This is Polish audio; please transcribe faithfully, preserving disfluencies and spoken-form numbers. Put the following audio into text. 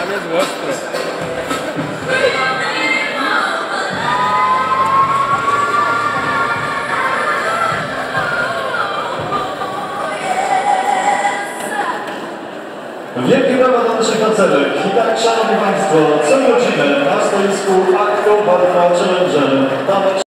Tam jest ostro. Wielkie brawa dla naszych tancerek. I tak, szanowni państwo, co godzinę na stoisku Akro Barna Challenge.